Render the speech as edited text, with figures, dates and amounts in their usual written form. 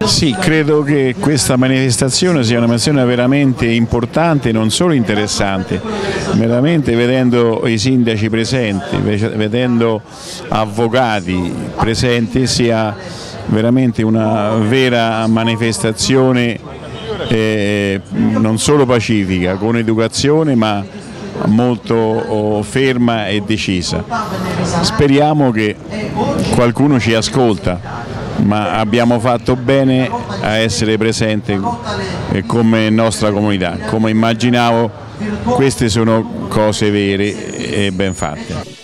Sì, credo che questa manifestazione sia una manifestazione veramente importante e non solo interessante, veramente vedendo i sindaci presenti, vedendo avvocati presenti, sia veramente una vera manifestazione non solo pacifica, con educazione, ma molto ferma e decisa. Speriamo che qualcuno ci ascolta, ma abbiamo fatto bene a essere presenti come nostra comunità. Come immaginavo, queste sono cose vere e ben fatte.